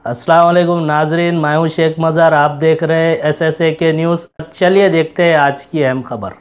अस्सलाम वालेकुम नाजरीन, मैं हूं शेख मज़ार। आप देख रहे हैं SSA के न्यूज़। चलिए देखते हैं आज की अहम खबर।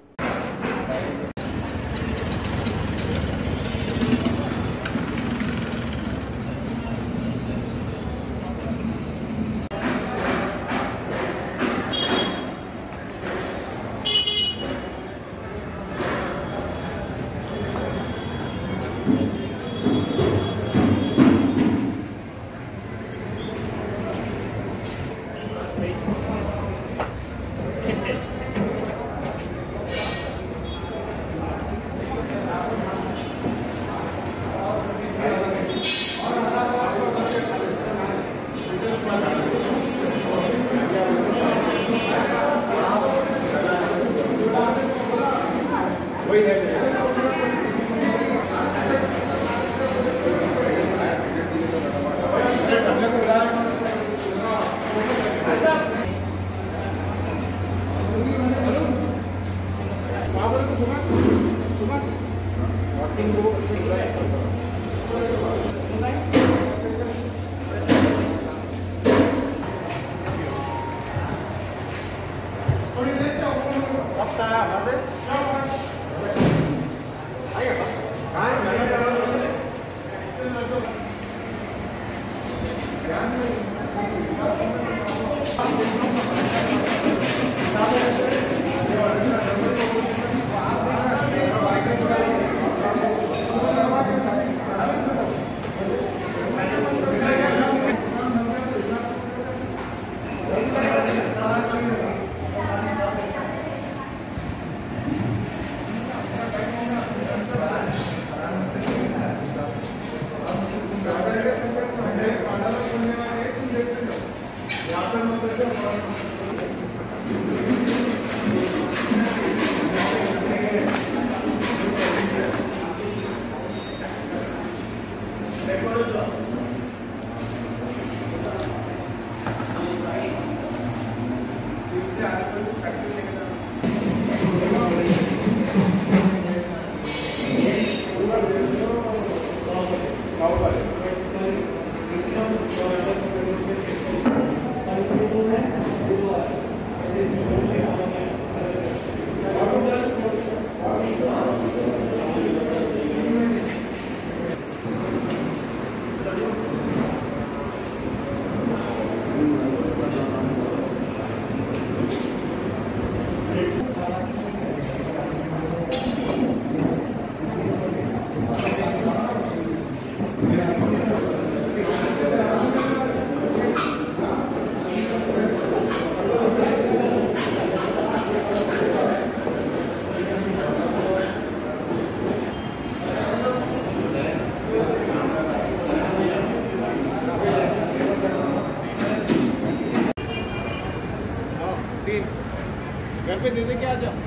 घर पे दे दे क्या जाओ।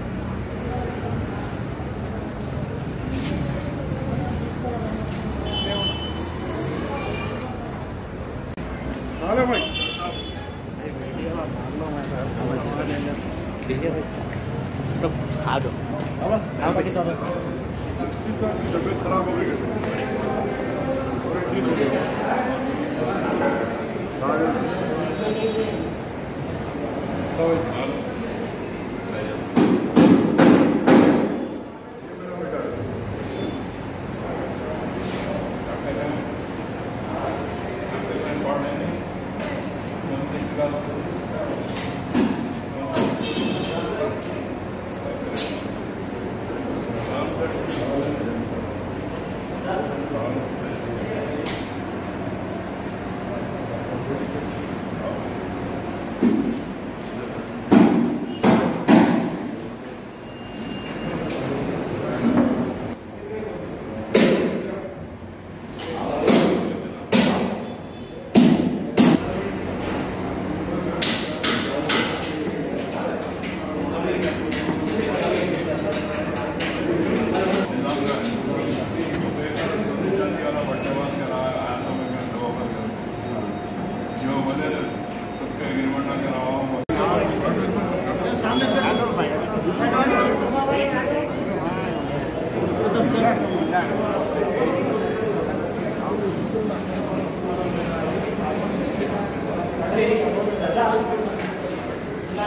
हेलो भाई, ठीक है भाई, तो आ दो। आप बाकी सब तबीयत खराब हो गई ठीक हो गया।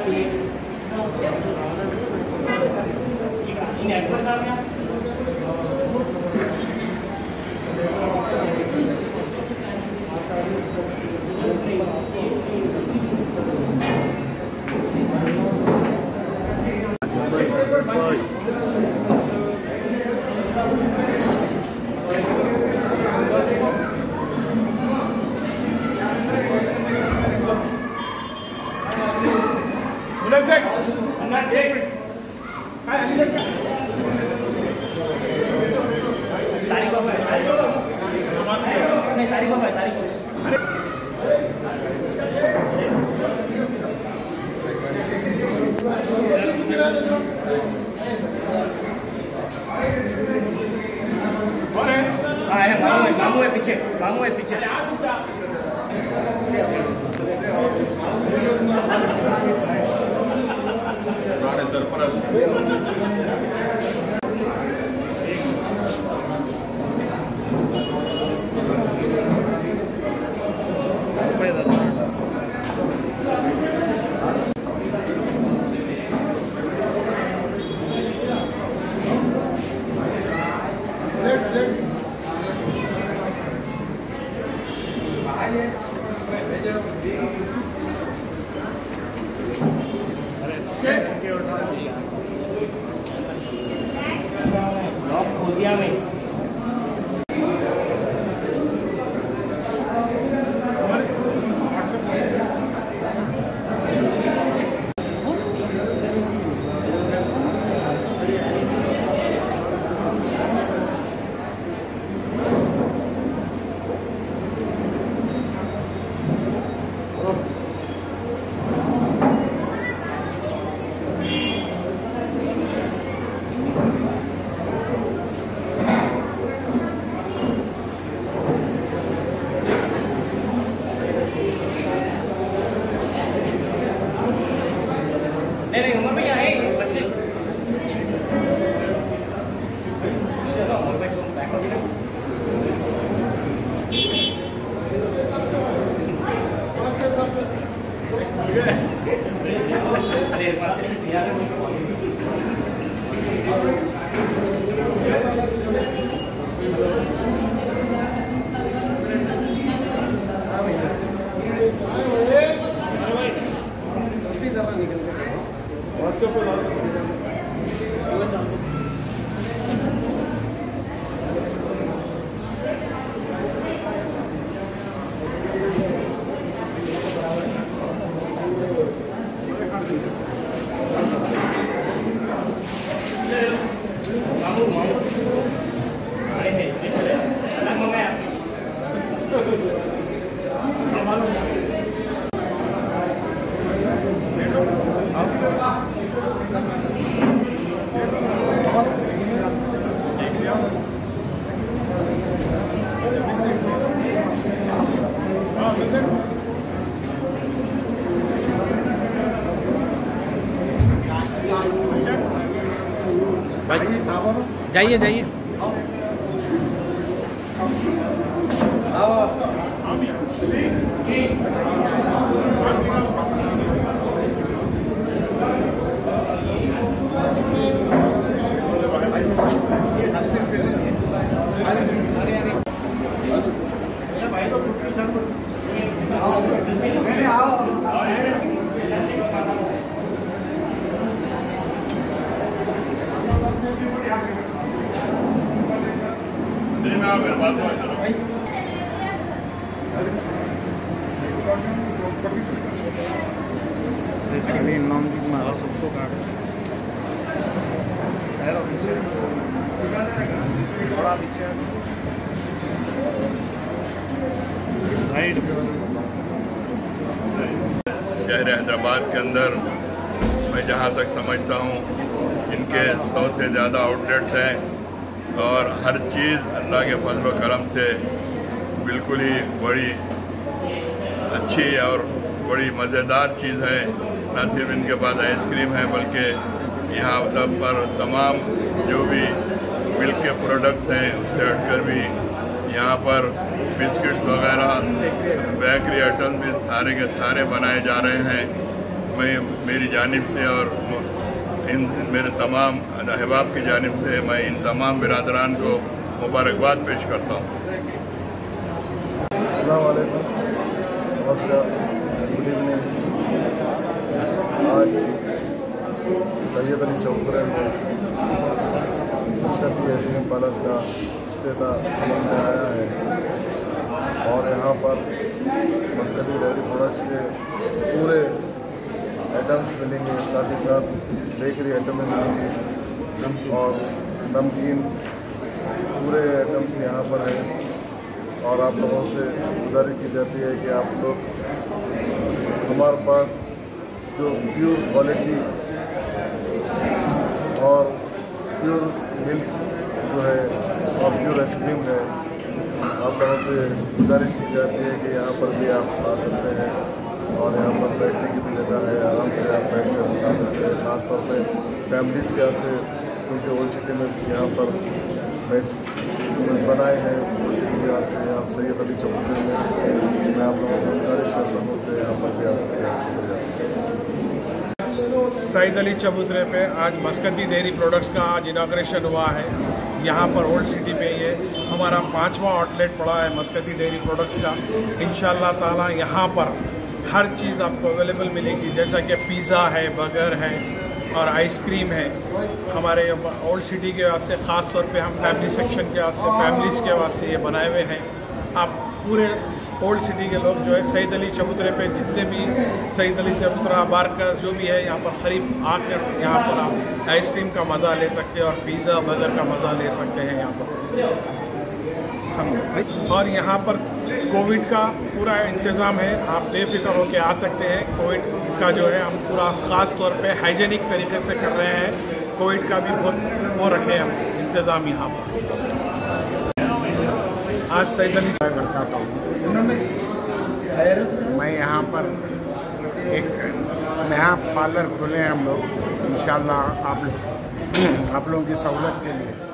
मामू है पीछे, मामू है पीछे। नहीं उमर भैया है बच गई। जाइए जाइए। नाम भी मारा सबको काट थोड़ा पीछे शहर हैदराबाद के अंदर मैं जहाँ तक समझता हूँ इनके 100 से ज़्यादा आउटलेट्स हैं और हर चीज़ अल्लाह के फजल व करम से बिल्कुल ही बड़ी अच्छी और बड़ी मज़ेदार चीज़ है। न सिर्फ इनके पास आइसक्रीम है बल्कि यहाँ पर तमाम जो भी मिल्क के प्रोडक्ट्स हैं उससे हटकर भी यहाँ पर बिस्किट्स वगैरह बेकरी आइटम भी सारे के सारे बनाए जा रहे हैं। मैं मेरी जानिब से और इन मेरे तमाम अहबाब की जानिब से मैं इन तमाम बिरादरान को मुबारकबाद पेश करता हूँ। अस्सलाम वालेकुम, नमस्कार, गुड इवनिंग। आज सैयद अली चौधरी में मस्कती आइसक्रीम पार्लर का इफ्तिताह अमल में आया है और यहाँ पर मस्कती डेयरी प्रोडक्ट्स के पूरे आइटम्स मिलेंगे, साथ ही साथ बेकरी आइटमें मिलेंगी और नमकीन पूरे आइटम्स यहाँ पर हैं। और आप लोगों से गुजारिश की जाती है कि आप लोग हमारे पास जो प्योर क्वालिटी और प्योर मिल्क जो है और प्योर आइसक्रीम है, आप लोगों से गुजारिश की जाती है कि यहाँ पर भी आप आ सकते हैं और यहाँ पर बैठने की भी जगह है, आराम से आप बैठ कर खा सकते हैं। खासतौर पर फैमिलीज़ के यहाँ से, क्योंकि ओल्ड सिटी में यहाँ पर बनाए हैं ओल्ड सिटी के यहाँ से, आप सैयद अली चौधरी में मैं आप लोगों से गुजारिश करता हूँ कि यहाँ पर भी आ सकते हैं। शुक्रिया। सैयद अली चबूतरे पे आज मस्कती डेयरी प्रोडक्ट्स का आज इनाग्रेशन हुआ है। यहाँ पर ओल्ड सिटी पे ये हमारा 5वां आउटलेट पड़ा है मस्कती डेयरी प्रोडक्ट्स का। इंशाल्लाह ताला यहाँ पर हर चीज़ आपको अवेलेबल मिलेगी, जैसा कि पिज़्ज़ा है, बर्गर है और आइसक्रीम है। हमारे ओल्ड सिटी के वास्ते ख़ास तौर पे हम फैमिली सेक्शन के वास्ते, फैमिलीज़ के वास्ते ये बनाए हुए हैं। आप पूरे ओल्ड सिटी के लोग जो है सैयद अली चबूतरे पे जितने भी सैयद अली चबूतरा बारकस जो भी है यहाँ पर करीब आकर यहाँ पर आप आइसक्रीम का मज़ा ले सकते हैं और पिज़्ज़ा बर्गर का मज़ा ले सकते हैं यहाँ पर हम। और यहाँ पर कोविड का पूरा इंतज़ाम है, आप बेफिक्र होकर आ सकते हैं। कोविड का जो है हम पूरा ख़ास तौर पे हाइजेनिक तरीके से कर रहे हैं। कोविड का भी बहुत वो रखे हम इंतज़ाम यहाँ पर। आज सैयद अली बताता हूँ, मैं यहाँ पर एक नया पार्लर खोले हैं हम लोग, इंशाल्लाह आप लोगों की सहूलत के लिए।